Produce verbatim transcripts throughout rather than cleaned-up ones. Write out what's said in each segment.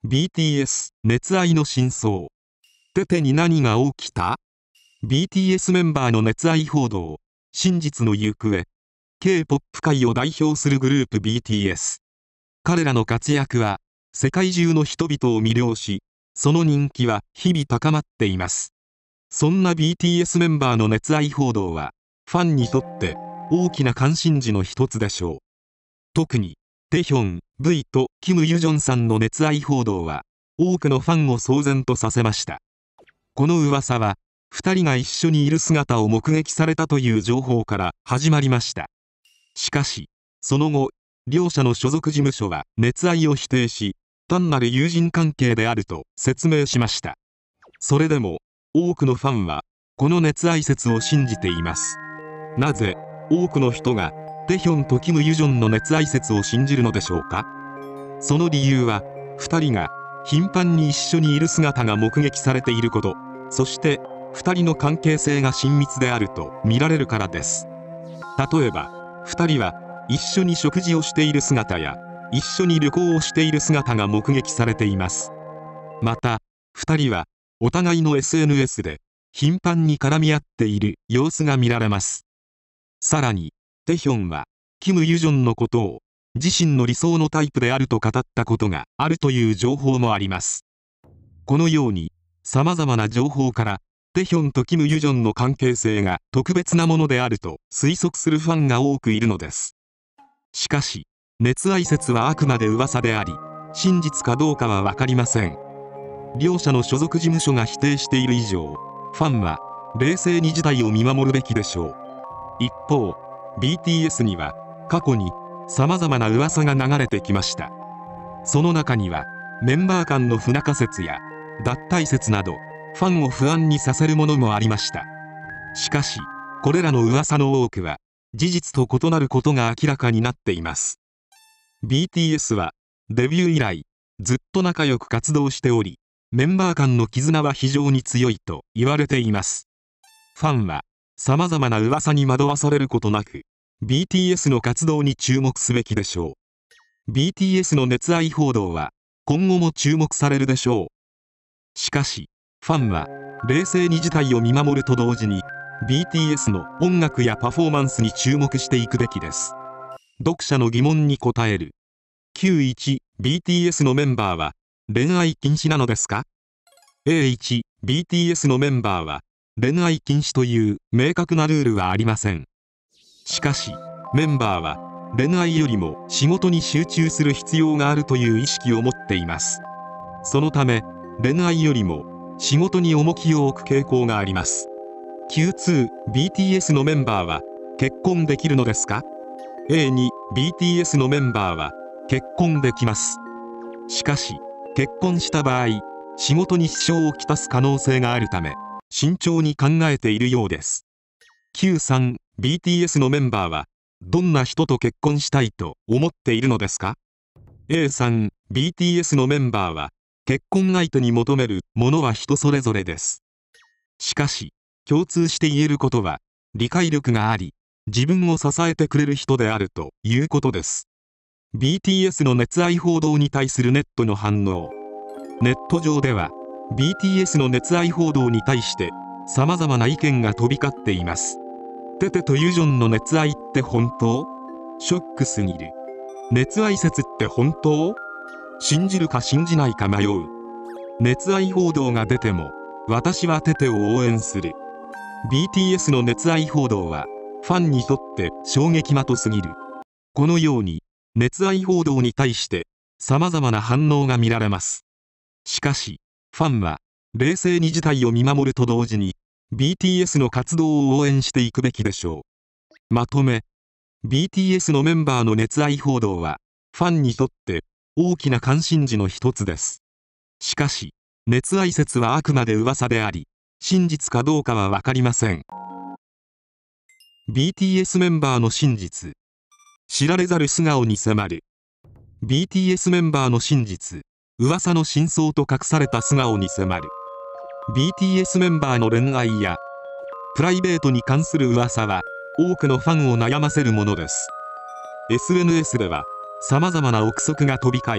ビーティーエス 熱愛の真相。テテに何が起きた？ ビーティーエス メンバーの熱愛報道。真実の行方。K-ポップ 界を代表するグループ ビーティーエス。彼らの活躍は世界中の人々を魅了し、その人気は日々高まっています。そんな ビーティーエス メンバーの熱愛報道はファンにとって大きな関心事の一つでしょう。特にテヒョン、V とキム・ユジョンさんの熱愛報道は多くのファンを騒然とさせました。この噂はふたりが一緒にいる姿を目撃されたという情報から始まりました。しかしその後、両者の所属事務所は熱愛を否定し、単なる友人関係であると説明しました。それでも多くのファンはこの熱愛説を信じています。なぜ多くの人がテヒョンとキム・ユジョンの熱愛説を信じるのでしょうか。その理由はふたりが頻繁に一緒にいる姿が目撃されていること、そしてふたりの関係性が親密であると見られるからです。例えばふたりは一緒に食事をしている姿や一緒に旅行をしている姿が目撃されています。またふたりはお互いの エスエヌエス で頻繁に絡み合っている様子が見られます。さらにテヒョンはキム・ユジョンのことを自身の理想のタイプであると語ったことがあるという情報もあります。このように様々な情報からテヒョンとキム・ユジョンの関係性が特別なものであると推測するファンが多くいるのです。しかし熱愛説はあくまで噂であり、真実かどうかは分かりません。両者の所属事務所が否定している以上、ファンは冷静に事態を見守るべきでしょう。一方 ビーティーエス には過去に様々な噂が流れてきました。その中にはメンバー間の不仲説や脱退説などファンを不安にさせるものもありました。しかしこれらの噂の多くは事実と異なることが明らかになっています。 ビーティーエス はデビュー以来ずっと仲良く活動しており、メンバー間の絆は非常に強いと言われています。ファンは様々な噂に惑わされることなく ビーティーエス の活動に注目すべきでしょう。 ビーティーエス の熱愛報道は今後も注目されるでしょう。しかしファンは冷静に事態を見守ると同時に ビーティーエス の音楽やパフォーマンスに注目していくべきです。読者の疑問に答える キューワン ビーティーエス のメンバーは恋愛禁止なのですか？ エーワン ビーティーエス のメンバーは恋愛禁止という明確なルールはありません。しかしメンバーは恋愛よりも仕事に集中する必要があるという意識を持っています。そのため恋愛よりも仕事に重きを置く傾向があります。 キューツー ビーティーエス のメンバーは結婚できるのですか？ エーツー ビーティーエス のメンバーは結婚できます。しかし結婚した場合仕事に支障をきたす可能性があるため慎重に考えているようです。 キュースリー ビーティーエス のメンバーはどんな人と結婚したいと思っているのですか？ エースリー ビーティーエス のメンバーは結婚相手に求めるものは人それぞれです。しかし共通して言えることは理解力があり自分を支えてくれる人であるということです。 ビーティーエス の熱愛報道に対するネットの反応。ネット上では ビーティーエス の熱愛報道に対して様々な意見が飛び交っています。テテとユジョンの熱愛って本当？ショックすぎる。熱愛説って本当？信じるか信じないか迷う。熱愛報道が出ても私はテテを応援する。 ビーティーエス の熱愛報道はファンにとって衝撃的すぎる。このように熱愛報道に対して様々な反応が見られます。しかしファンは冷静に事態を見守ると同時に ビーティーエス の活動を応援していくべきでしょう。まとめ ビーティーエス のメンバーの熱愛報道はファンにとって大きな関心事の一つです。しかし熱愛説はあくまで噂であり真実かどうかは分かりません。 ビーティーエス メンバーの真実。知られざる素顔に迫る。 ビーティーエス メンバーの真実、噂の真相と隠された素顔に迫る。 ビーティーエス メンバーの恋愛やプライベートに関する噂は多くのファンを悩ませるものです。 エスエヌエス では様々な憶測が飛び交い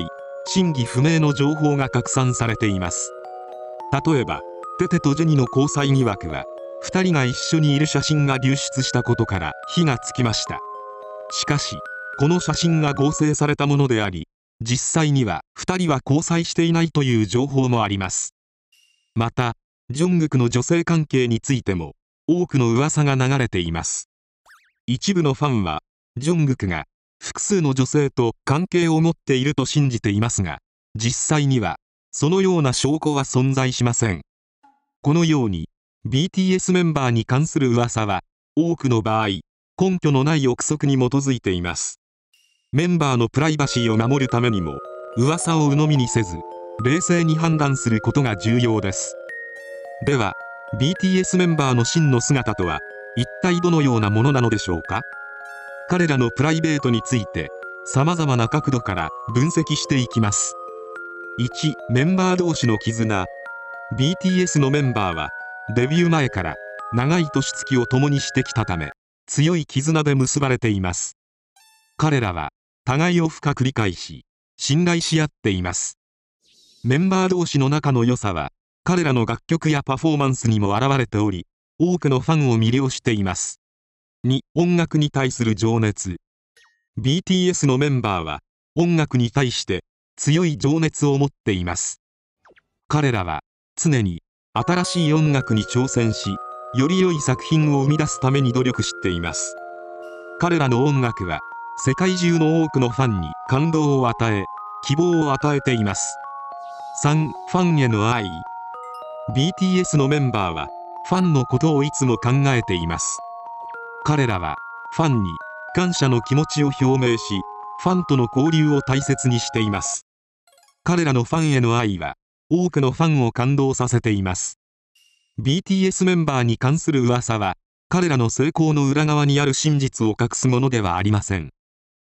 真偽不明の情報が拡散されています。例えばテテとジェニの交際疑惑はふたりが一緒にいる写真が流出したことから火がつきました。しかしこの写真が合成されたものであり、実際にはふたりは交際していないという情報もあります。またジョングクの女性関係についても多くの噂が流れています。一部のファンはジョングクが複数の女性と関係を持っていると信じていますが、実際にはそのような証拠は存在しません。このように ビーティーエス メンバーに関する噂は多くの場合根拠のない憶測に基づいています。メンバーのプライバシーを守るためにも噂を鵜呑みにせず冷静に判断することが重要です。では ビーティーエス メンバーの真の姿とは一体どのようなものなのでしょうか。彼らのプライベートについて様々な角度から分析していきます。いち. メンバー同士の絆。 ビーティーエス のメンバーはデビュー前から長い年月を共にしてきたため強い絆で結ばれています。彼らは互いを深く理解し信頼し合っています。メンバー同士の仲の良さは彼らの楽曲やパフォーマンスにも現れており、多くのファンを魅了しています。に. 音楽に対する情熱。 ビーティーエス のメンバーは音楽に対して強い情熱を持っています。彼らは常に新しい音楽に挑戦し、より良い作品を生み出すために努力しています。彼らの音楽は世界中の多くのファンに感動を与え、希望を与えています。さん. ファンへの愛。 ビーティーエス のメンバーはファンのことをいつも考えています。彼らはファンに感謝の気持ちを表明し、ファンとの交流を大切にしています。彼らのファンへの愛は多くのファンを感動させています。 ビーティーエス メンバーに関する噂は彼らの成功の裏側にある真実を隠すものではありません。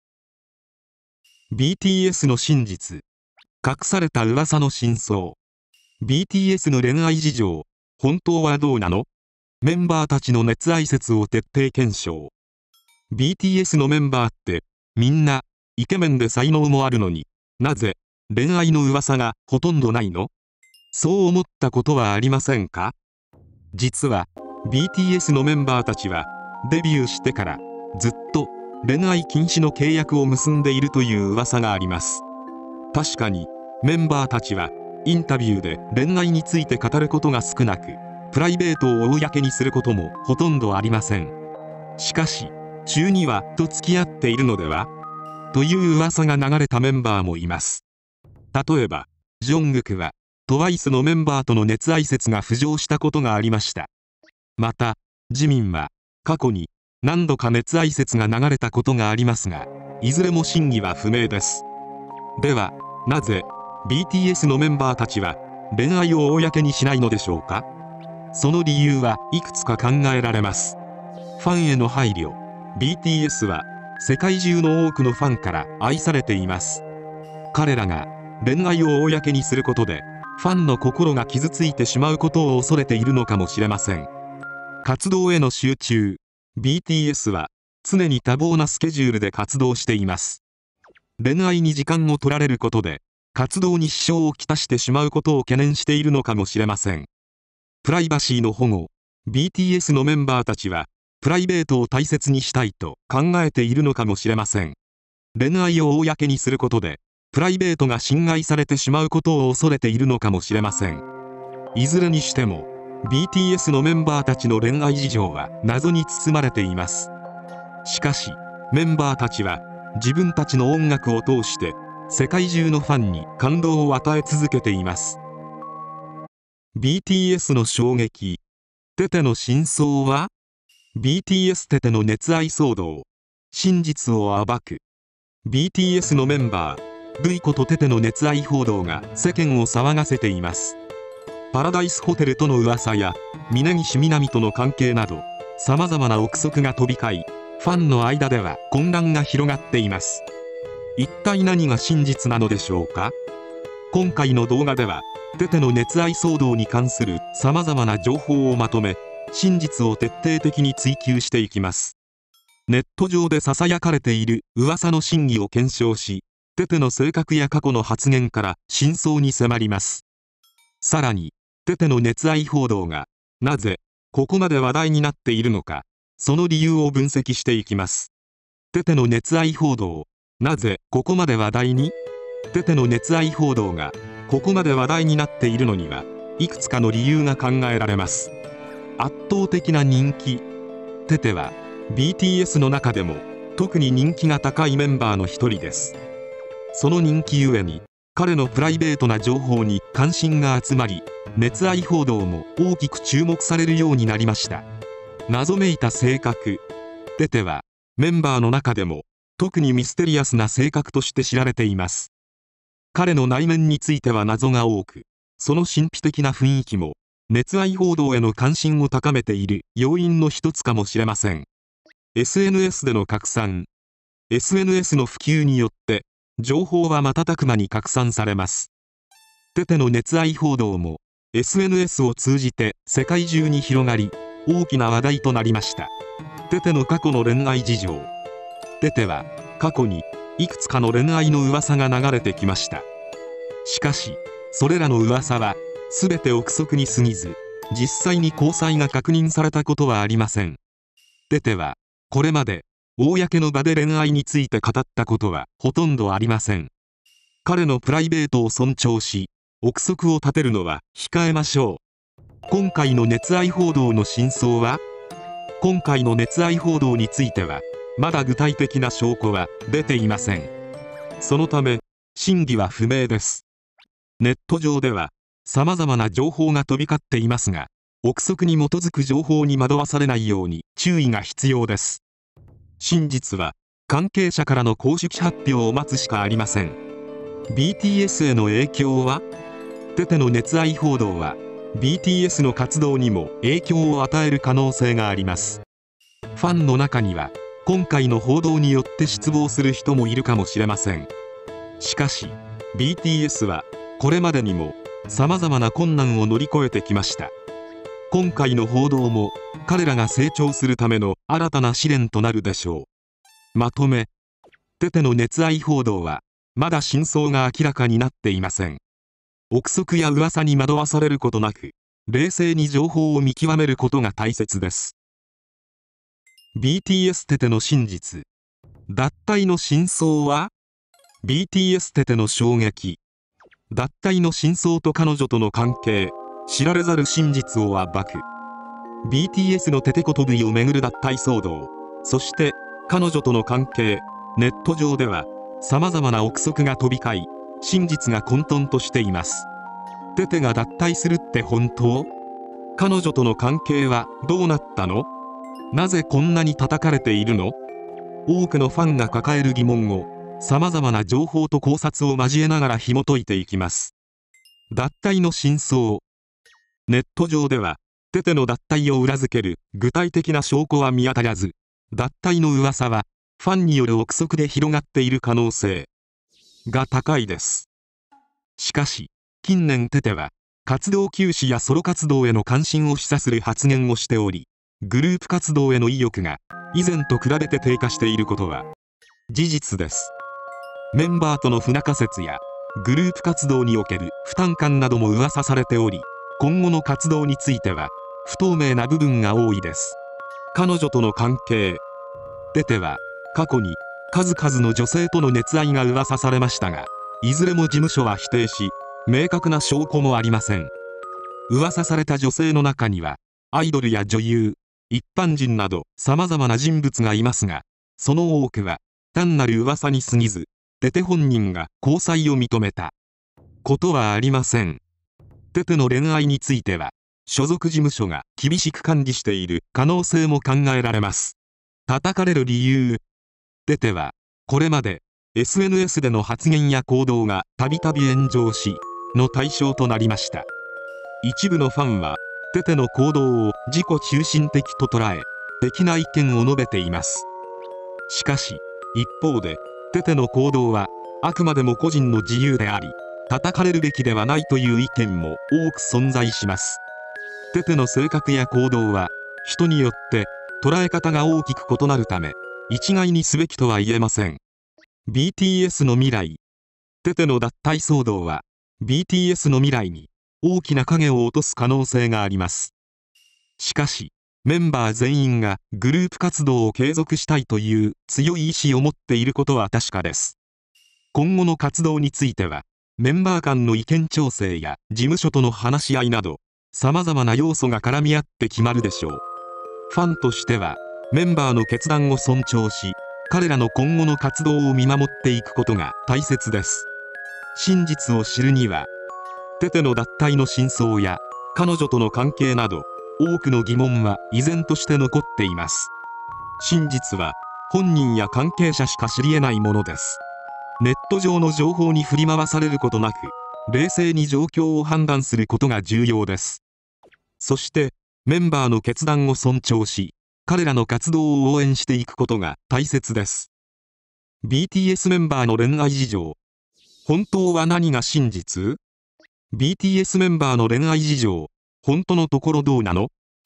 ビーティーエス の真実。隠された噂の真相。 ビーティーエス の恋愛事情、本当はどうなの？メンバーたちの熱愛説を徹底検証。 ビーティーエス のメンバーってみんなイケメンで才能もあるのに、なぜ恋愛の噂がほとんどないの？そう思ったことはありませんか？実は ビーティーエス のメンバーたちはデビューしてからずっと恋愛禁止の契約を結んでいるという噂があります。確かにメンバーたちはインタビューで恋愛について語ることが少なく、プライベートを公にすることもほとんどありません。しかし中にはと付き合っているのではという噂が流れたメンバーもいます。例えばジョングクはトワイスのメンバーとの熱愛説が浮上したことがありました。またジミンは過去に何度か熱愛説が流れたことがありますが、いずれも真偽は不明です。ではなぜ ビーティーエス のメンバーたちは恋愛を公にしないのでしょうか。その理由はいくつか考えられます。ファンへの配慮。 ビーティーエス は世界中の多くのファンから愛されています。彼らが恋愛を公にすることでファンの心が傷ついてしまうことを恐れているのかもしれません。活動への集中。 ビーティーエス は常に多忙なスケジュールで活動しています。恋愛に時間を取られることで活動に支障をきたしてしまうことを懸念しているのかもしれません。プライバシーの保護。 ビーティーエス のメンバーたちはプライベートを大切にしたいと考えているのかもしれません。恋愛を公にすることでプライベートが侵害されてしまうことを恐れているのかもしれません。いずれにしても ビーティーエス のメンバーたちの恋愛事情は謎に包まれています。しかしメンバーたちは自分たちの音楽を通して世界中のファンに感動を与え続けています。 ビーティーエス の衝撃。テテの真相は。 ビーティーエス テテの熱愛騒動。真実を暴く。 ビーティーエス のメンバールイコとテテの熱愛報道が世間を騒がせています。パラダイスホテルとの噂や峯岸みなみとの関係など様々な憶測が飛び交い、ファンの間では混乱が広がっています。一体何が真実なのでしょうか。今回の動画ではテテの熱愛騒動に関する様々な情報をまとめ、真実を徹底的に追求していきます。ネット上で囁かれている噂の真偽を検証し、 テテの性格や過去の発言から真相に迫ります。さらに、テテの熱愛報道が、なぜ、ここまで話題になっているのか、その理由を分析していきます。テテの熱愛報道、なぜここまで話題に？テテの熱愛報道が、ここまで話題になっているのには、いくつかの理由が考えられます。圧倒的な人気。テテは、ビーティーエス の中でも、特に人気が高いメンバーの一人です。その人気ゆえに、彼のプライベートな情報に関心が集まり、熱愛報道も大きく注目されるようになりました。謎めいた性格。テテは、メンバーの中でも、特にミステリアスな性格として知られています。彼の内面については謎が多く、その神秘的な雰囲気も、熱愛報道への関心を高めている要因の一つかもしれません。エスエヌエス での拡散。エスエヌエス の普及によって、情報は瞬く間に拡散されます。テテの熱愛報道も、エスエヌエス を通じて世界中に広がり、大きな話題となりました。テテの過去の恋愛事情。テテは、過去に、いくつかの恋愛の噂が流れてきました。しかし、それらの噂は、すべて憶測に過ぎず、実際に交際が確認されたことはありません。テテは、これまで、公の場で恋愛について語ったことはほとんどありません。彼のプライベートを尊重し、憶測を立てるのは控えましょう。今回の熱愛報道の真相は？今回の熱愛報道については、まだ具体的な証拠は出ていません。そのため、真偽は不明です。ネット上では、様々な情報が飛び交っていますが、憶測に基づく情報に惑わされないように注意が必要です。真実は、関係者からの公式発表を待つしかありません。ビーティーエス への影響は？テテの熱愛報道は、ビーティーエス の活動にも影響を与える可能性があります。ファンの中には、今回の報道によって失望する人もいるかもしれません。しかし、ビーティーエス は、これまでにも、様々な困難を乗り越えてきました。今回の報道も、彼らが成長するための新たな試練となるでしょう。まとめ。テテの熱愛報道は、まだ真相が明らかになっていません。憶測や噂に惑わされることなく、冷静に情報を見極めることが大切です。ビーティーエス テテの真実。脱退の真相は？ ビーティーエス テテの衝撃。脱退の真相と彼女との関係。知られざる真実を暴く。ビーティーエス のテテコトブイをめぐる脱退騒動。そして、彼女との関係。ネット上では、様々な憶測が飛び交い、真実が混沌としています。テテが脱退するって本当？彼女との関係はどうなったの？なぜこんなに叩かれているの？多くのファンが抱える疑問を、様々な情報と考察を交えながら紐解いていきます。脱退の真相。ネット上では、テテの脱退を裏付ける具体的な証拠は見当たらず、脱退の噂は、ファンによる憶測で広がっている可能性が高いです。しかし、近年テテは、活動休止やソロ活動への関心を示唆する発言をしており、グループ活動への意欲が、以前と比べて低下していることは、事実です。メンバーとの不仲説や、グループ活動における負担感なども噂されており、今後の活動については不透明な部分が多いです。彼女との関係。テテは過去に数々の女性との熱愛が噂されましたが、いずれも事務所は否定し、明確な証拠もありません。噂された女性の中には、アイドルや女優、一般人など様々な人物がいますが、その多くは単なる噂に過ぎず、テテ本人が交際を認めたことはありません。テテの恋愛については、所属事務所が厳しく管理している可能性も考えられます。叩かれる理由。テテは、これまで エスエヌエス での発言や行動がたびたび炎上し、の対象となりました。一部のファンは、テテの行動を自己中心的と捉え、的な意見を述べています。しかし、一方で、テテの行動は、あくまでも個人の自由であり、叩かれるべきではないという意見も多く存在します。テテの性格や行動は、人によって捉え方が大きく異なるため、一概にすべきとは言えません。ビーティーエス の未来。 テテの脱退騒動は ビーティーエス の未来に大きな影を落とす可能性があります。しかし、メンバー全員がグループ活動を継続したいという強い意志を持っていることは確かです。今後の活動については、メンバー間の意見調整や事務所との話し合いなど、様々な要素が絡み合って決まるでしょう。ファンとしては、メンバーの決断を尊重し、彼らの今後の活動を見守っていくことが大切です。真実を知るには、テテの脱退の真相や彼女との関係など、多くの疑問は依然として残っています。真実は本人や関係者しか知り得ないものです。ネット上の情報に振り回されることなく、冷静に状況を判断することが重要です。そして、メンバーの決断を尊重し、彼らの活動を応援していくことが大切です。ビーティーエス メンバーの恋愛事情。本当は何が真実？ ビーティーエス メンバーの恋愛事情、本当のところどうなの？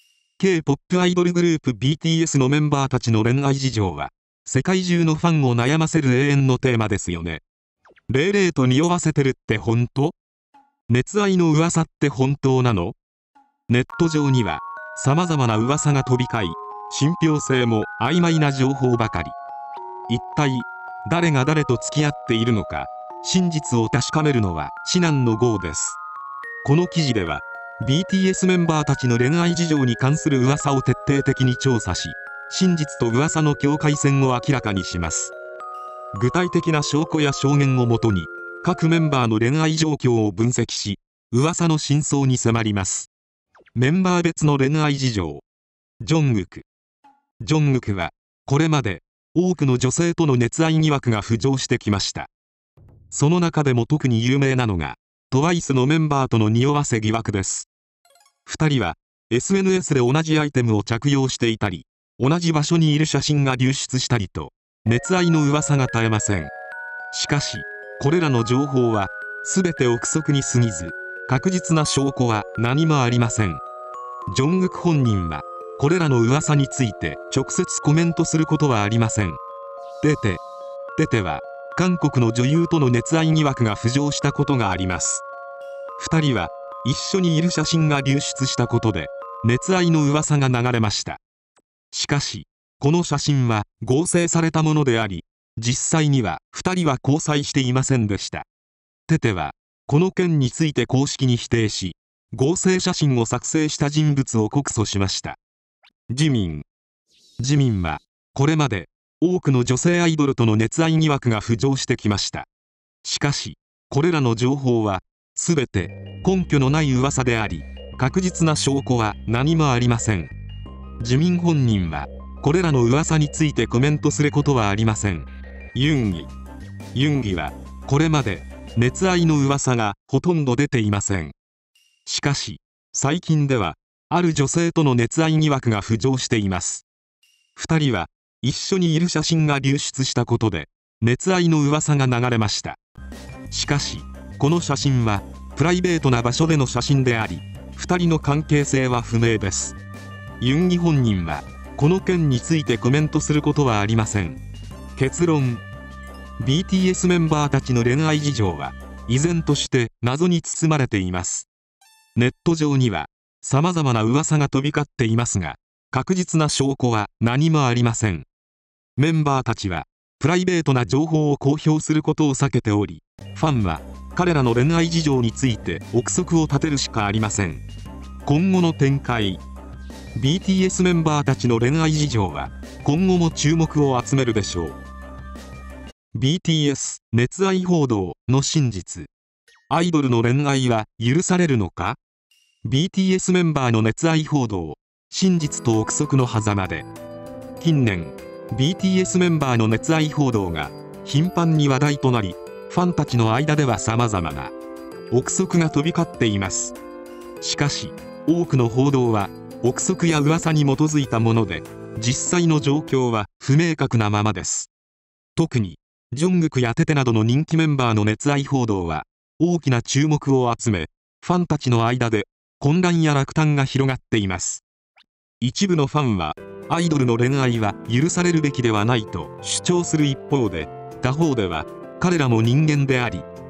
K-ポップ アイドルグループ ビーティーエス のメンバーたちの恋愛事情は、世界中のファンを悩ませる永遠のテーマですよね。レイレイと匂わせてるって本当？熱愛の噂って本当なの？ネット上には、様々な噂が飛び交い、信憑性も曖昧な情報ばかり。一体、誰が誰と付き合っているのか、真実を確かめるのは至難の業です。この記事では、ビーティーエス メンバーたちの恋愛事情に関する噂を徹底的に調査し、真実と噂の境界線を明らかにします。具体的な証拠や証言をもとに、各メンバーの恋愛状況を分析し、噂の真相に迫ります。メンバー別の恋愛事情。ジョングク。ジョングクは、これまで多くの女性との熱愛疑惑が浮上してきました。その中でも特に有名なのが、トワイス のメンバーとの匂わせ疑惑です。二人は エスエヌエス で同じアイテムを着用していたり、同じ場所にいる写真が流出したりと、熱愛の噂が絶えません。しかし、これらの情報は全て憶測に過ぎず、確実な証拠は何もありません。ジョングク本人は、これらの噂について直接コメントすることはありません。テテ。テテは、韓国の女優との熱愛疑惑が浮上したことがあります。二人は、一緒にいる写真が流出したことで、熱愛の噂が流れました。しかし、この写真は合成されたものであり、実際には二人は交際していませんでした。テテは、この件について公式に否定し、合成写真を作成した人物を告訴しました。ジミン。ジミンは、これまで多くの女性アイドルとの熱愛疑惑が浮上してきました。しかし、これらの情報は、すべて根拠のない噂であり、確実な証拠は何もありません。ジミン本人は、これらの噂についてコメントすることはありません。ユンギ。ユンギは、これまで熱愛の噂がほとんど出ていません。しかし、最近では、ある女性との熱愛疑惑が浮上しています。二人は、一緒にいる写真が流出したことで、熱愛の噂が流れました。しかし、この写真は、プライベートな場所での写真であり、二人の関係性は不明です。ユンギ本人は、この件についてコメントすることはありません。結論。ビーティーエス メンバーたちの恋愛事情は、依然として謎に包まれています。ネット上には、様々な噂が飛び交っていますが、確実な証拠は何もありません。メンバーたちは、プライベートな情報を公表することを避けており、ファンは、彼らの恋愛事情について憶測を立てるしかありません。今後の展開。ビーティーエス メンバーたちの恋愛事情は、今後も注目を集めるでしょう。ビーティーエス 熱愛報道の真実。アイドルの恋愛は許されるのか？ ビーティーエス メンバーの熱愛報道、真実と憶測の狭間で。近年、ビーティーエス メンバーの熱愛報道が頻繁に話題となり、ファンたちの間では様々な憶測が飛び交っています。しかし、多くの報道は憶測や噂に基づいたもので、実際の状況は不明確なままです。特に、ジョングクやテテなどの人気メンバーの熱愛報道は、大きな注目を集め、ファンたちの間で混乱や落胆が広がっています。一部のファンは、アイドルの恋愛は許されるべきではないと主張する一方で、他方では、彼らも人間であり、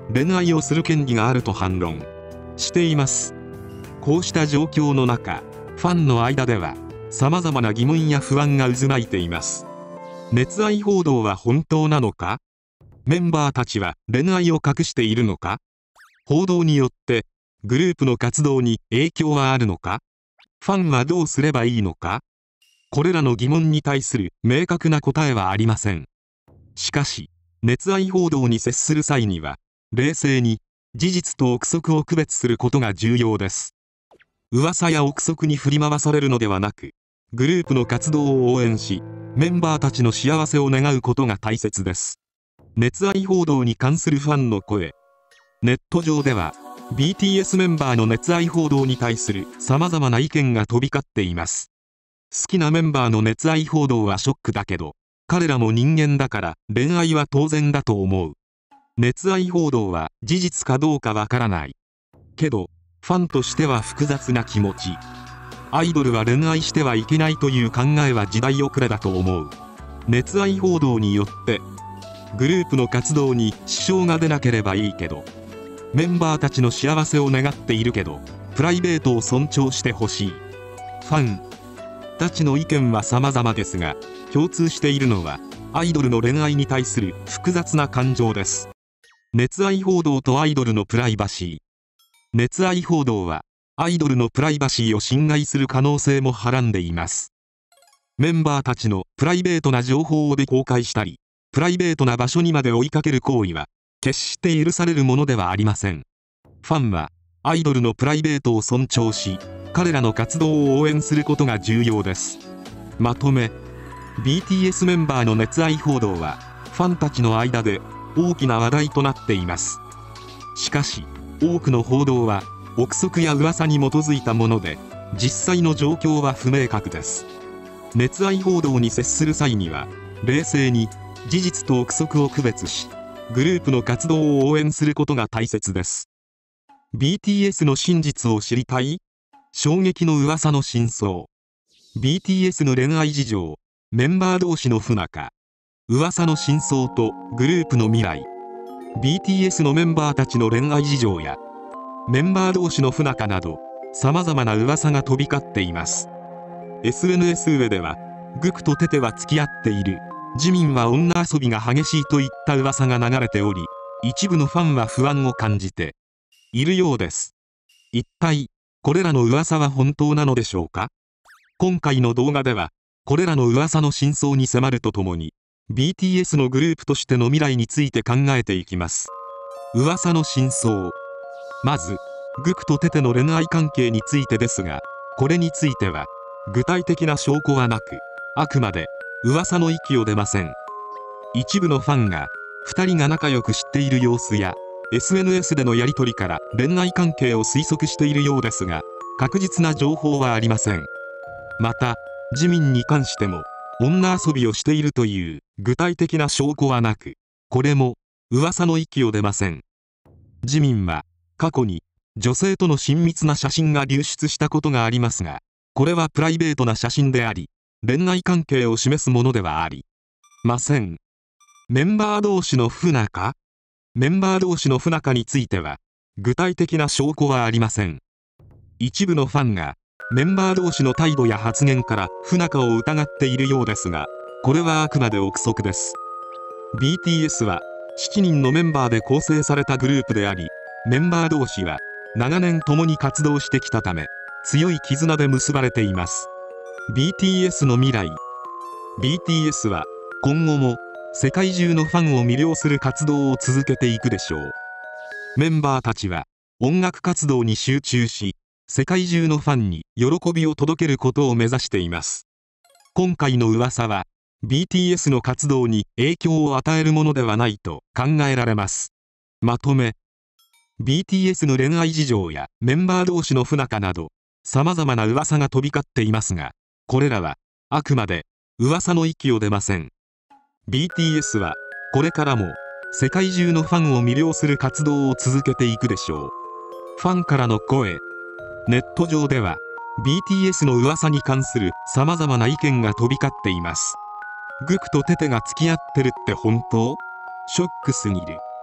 恋愛をする権利があると反論しています。こうした状況の中、ファンの間では様々な疑問や不安が渦巻いています。熱愛報道は本当なのか？メンバーたちは恋愛を隠しているのか？報道によってグループの活動に影響はあるのか？ファンはどうすればいいのか？これらの疑問に対する明確な答えはありません。しかし、熱愛報道に接する際には、冷静に事実と憶測を区別することが重要です。噂や憶測に振り回されるのではなく、グループの活動を応援し、メンバーたちの幸せを願うことが大切です。熱愛報道に関するファンの声。ネット上では、ビーティーエス メンバーの熱愛報道に対する様々な意見が飛び交っています。好きなメンバーの熱愛報道はショックだけど、彼らも人間だから恋愛は当然だと思う。熱愛報道は事実かどうかわからない。けど、ファンとしては複雑な気持ち。アイドルは恋愛してはいけないという考えは時代遅れだと思う。熱愛報道によってグループの活動に支障が出なければいいけど、メンバーたちの幸せを願っているけどプライベートを尊重してほしい。ファンたちの意見は様々ですが、共通しているのはアイドルの恋愛に対する複雑な感情です。熱愛報道とアイドルのプライバシー。熱愛報道はアイドルのプライバシーを侵害する可能性もはらんでいます。メンバーたちのプライベートな情報をで公開したり、プライベートな場所にまで追いかける行為は決して許されるものではありません。ファンはアイドルのプライベートを尊重し、彼らの活動を応援することが重要です。まとめ、ビーティーエス メンバーの熱愛報道はファンたちの間で大きな話題となっています。しかし、多くの報道は憶測や噂に基づいたもので、実際の状況は不明確です。熱愛報道に接する際には冷静に事実と憶測を区別し、グループの活動を応援することが大切です。ビーティーエス の真実を知りたい？衝撃の噂の真相。ビーティーエス の恋愛事情、メンバー同士の不仲、噂の真相とグループの未来。ビーティーエス のメンバーたちの恋愛事情やメンバー同士の不仲など、様々な噂が飛び交っています。エスエヌエス 上では、グクとテテは付き合っている、ジミンは女遊びが激しいといった噂が流れており、一部のファンは不安を感じているようです。一体、これらの噂は本当なのでしょうか？今回の動画では、これらの噂の真相に迫るとともに、ビーティーエス のグループとしての未来について考えていきます。噂の真相。まず、グクとテテの恋愛関係についてですが、これについては、具体的な証拠はなく、あくまで噂の域を出ません。一部のファンが、ふたりが仲良く知っている様子や、エスエヌエス でのやり取りから恋愛関係を推測しているようですが、確実な情報はありません。また、ジミンに関しても、女遊びをしているという具体的な証拠はなく、これも噂の域を出ません。ジミンは、過去に女性との親密な写真が流出したことがありますが、これはプライベートな写真であり、恋愛関係を示すものではありません。メンバー同士の不仲？メンバー同士の不仲については、具体的な証拠はありません。一部のファンが、メンバー同士の態度や発言から不仲を疑っているようですが、これはあくまで憶測です。ビーティーエス はしちにんのメンバーで構成されたグループであり、メンバー同士は長年共に活動してきたため、強い絆で結ばれています。ビーティーエス の未来。ビーティーエス は今後も世界中のファンを魅了する活動を続けていくでしょう。メンバーたちは音楽活動に集中し、世界中のファンに喜びを届けることを目指しています。今回の噂は ビーティーエス の活動に影響を与えるものではないと考えられます。まとめ、ビーティーエス の恋愛事情やメンバー同士の不仲など、様々な噂が飛び交っていますが、これらはあくまで噂の域を出ません。ビーティーエス はこれからも世界中のファンを魅了する活動を続けていくでしょう。ファンからの声。ネット上では ビーティーエス の噂に関する様々な意見が飛び交っています。グクとテテが付き合ってるって本当？ショックすぎる。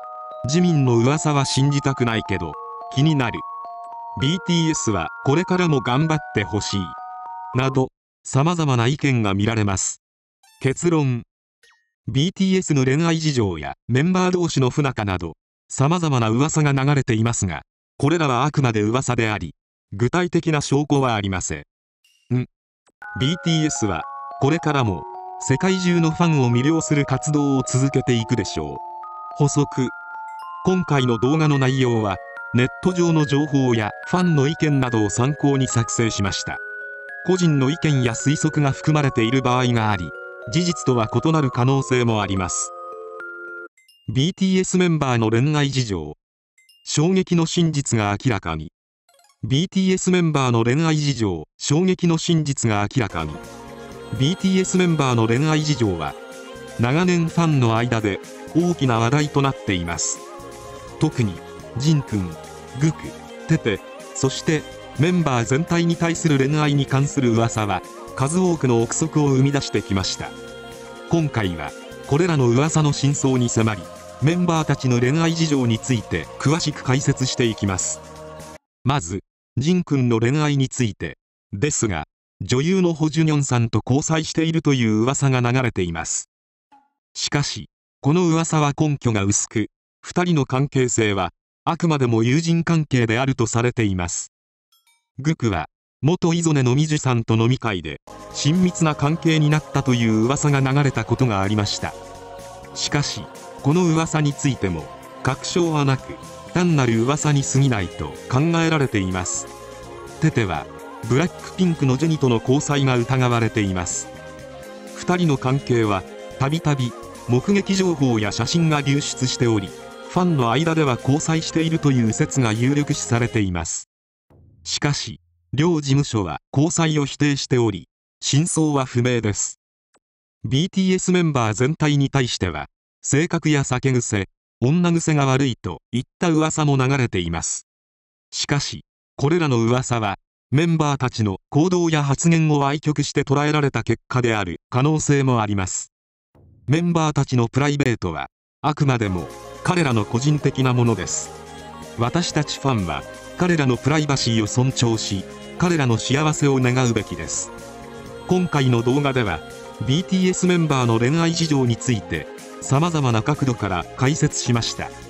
自民の噂は信じたくないけど気になる。 ビーティーエス はこれからも頑張ってほしいなど様々な意見が見られます。結論、 ビーティーエス の恋愛事情やメンバー同士の不仲など様々な噂が流れていますが、これらはあくまで噂であり具体的な証拠はありません。ん ビーティーエス はこれからも世界中のファンを魅了する活動を続けていくでしょう。補足、今回の動画の内容はネット上の情報やファンの意見などを参考に作成しました。個人の意見や推測が含まれている場合があり、事実とは異なる可能性もあります。 ビーティーエス メンバーの恋愛事情、衝撃の真実が明らかに。 ビーティーエス メンバーの恋愛事情、衝撃の真実が明らかに。 ビーティーエス メンバーの恋愛事情は長年ファンの間で大きな話題となっています。特にジンくん、グク、テテ、そしてメンバー全体に対する恋愛に関する噂は数多くの憶測を生み出してきました。今回はこれらの噂の真相に迫り、メンバーたちの恋愛事情について詳しく解説していきます。まずジンくんの恋愛についてですが、女優のホジュニョンさんと交際しているという噂が流れています。しかしこの噂は根拠が薄く、ふたりの関係性はあくまでも友人関係であるとされています。グクは元イゾネのミジュさんと飲み会で親密な関係になったという噂が流れたことがありました。しかしこの噂についても確証はなく、単なる噂に過ぎないと考えられています。テテはブラックピンクのジェニとの交際が疑われています。ふたりの関係はたびたび目撃情報や写真が流出しており、ファンの間では交際しているという説が有力視されています。しかし両事務所は交際を否定しており、真相は不明です。 ビーティーエス メンバー全体に対しては性格や酒癖、女癖が悪いといった噂も流れています。しかしこれらの噂はメンバーたちの行動や発言を歪曲して捉えられた結果である可能性もあります。メンバーたちのプライベートはあくまでも彼らの個人的なものです。私たちファンは彼らのプライバシーを尊重し、彼らの幸せを願うべきです。今回の動画では ビーティーエス メンバーの恋愛事情について様々な角度から解説しました。